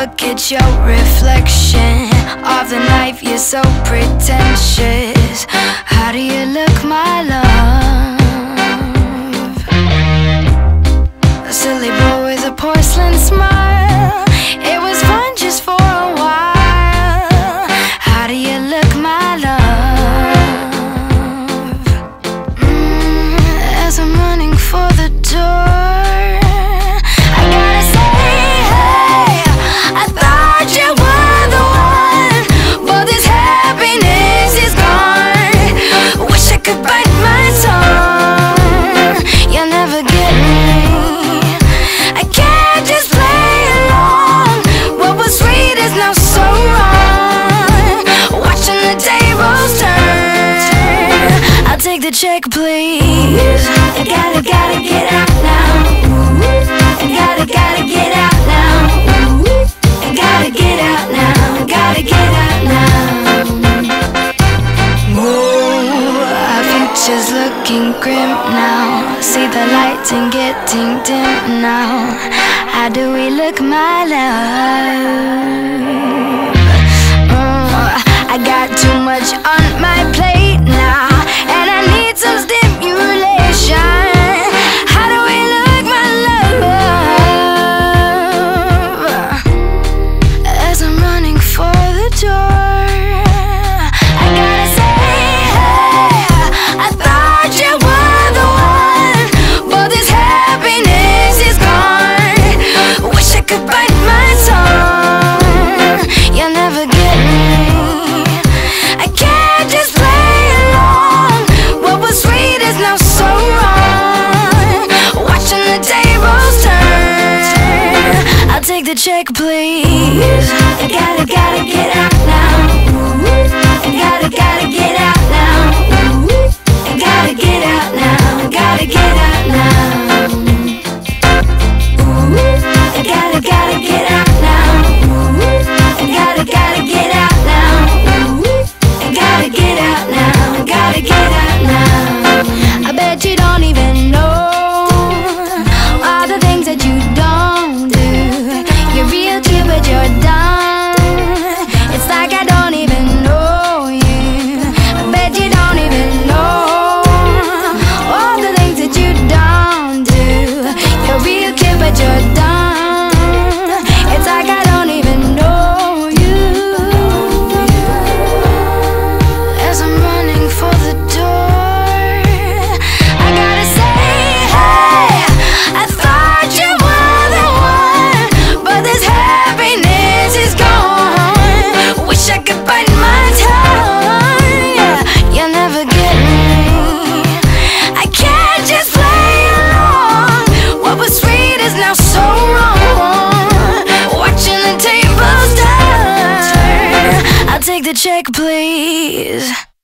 look at your reflection of the knife, you're so pretentious. How do you look, my love? A silly boy with a porcelain smile. It was fun just for a while. How do you look, my love? As I'm running for the door, take the check, please. I gotta get out now. I gotta get out now. I gotta get out now. Gotta get out now. Whoa, our future's looking grim now. See the lights and getting dim now. How do we look, my love? I got too much on my plate now, and I need some stimulation. How do we look, my love? As I'm running for the door, I gotta say, hey, I thought you were the one, but this happiness is gone. Wish I could bite my tongue. You'll never get me. Take the check, please. I gotta get out now. I gotta get out now. I gotta get out now. Gotta get out now. I gotta get out now. I gotta get out now. I gotta get out now. Gotta get out now. I bet you don't even know all the things that you don't do. You're real cute, but you're dumb. It's like I don't even know you. I bet you don't even know all the things that you don't do. You're real cute, but you're dumb. It's like I don't even know you. As I'm running for the door, I gotta say, hey, I thought you were the one, but this happiness is gone. Wish I could bite my tongue. You'll never get me. I can't just play along. What was sweet is now so wrong. Watching the tables turn. I'll take the check, please.